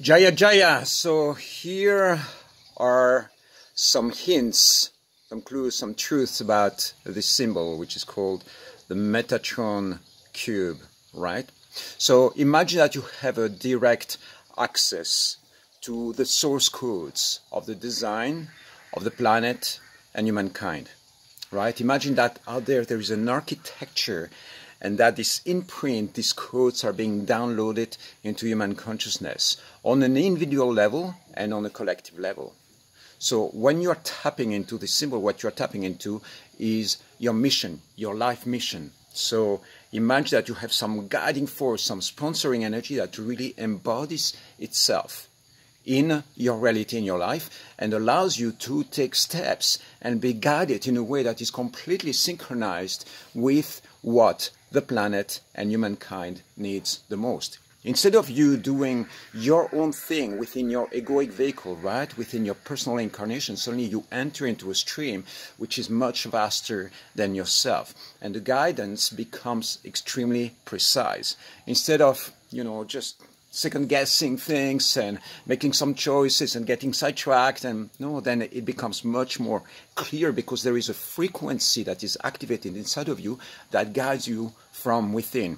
Jaya Jaya. So here are some hints, some clues, some truths about this symbol, which is called the Metatron Cube, right? So imagine that you have a direct access to the source codes of the design of the planet and humankind, right? Imagine that out there is an architecture, and that this imprint, these codes are being downloaded into human consciousness on an individual level and on a collective level. So when you're tapping into this symbol, what you're tapping into is your mission, your life mission. So imagine that you have some guiding force, some sponsoring energy that really embodies itself in your reality, in your life, and allows you to take steps and be guided in a way that is completely synchronized with what the planet and humankind needs the most. Instead of you doing your own thing within your egoic vehicle, right, within your personal incarnation, suddenly you enter into a stream which is much vaster than yourself. And the guidance becomes extremely precise. Instead of, just second-guessing things and making some choices and getting sidetracked, and then it becomes much more clear, because there is a frequency that is activated inside of you that guides you from within.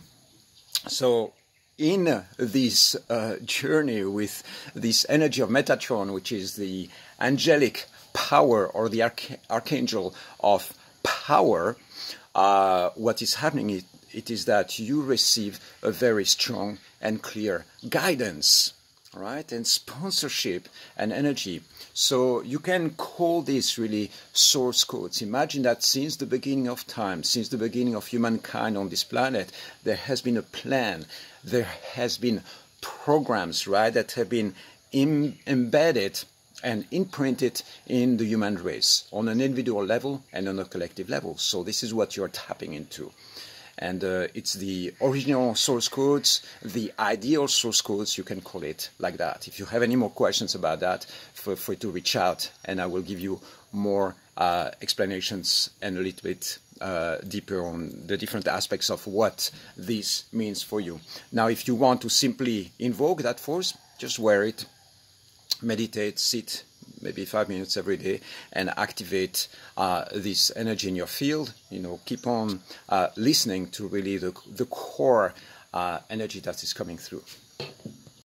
So in this journey with this energy of Metatron, which is the angelic power or the archangel of power, what is happening it is that you receive a very strong and clear guidance, right, and sponsorship and energy. So you can call this really source codes. Imagine that since the beginning of time, since the beginning of humankind on this planet, there has been a plan, there has been programs, right, that have been embedded and imprinted in the human race on an individual level and on a collective level. So this is what you're tapping into. And it's the original source codes, the ideal source codes, you can call it like that. If you have any more questions about that, feel free to reach out, and I will give you more explanations and a little bit deeper on the different aspects of what this means for you. Now, if you want to simply invoke that force, just wear it, meditate, sit, maybe 5 minutes every day, and activate this energy in your field. Keep on listening to really the core energy that is coming through.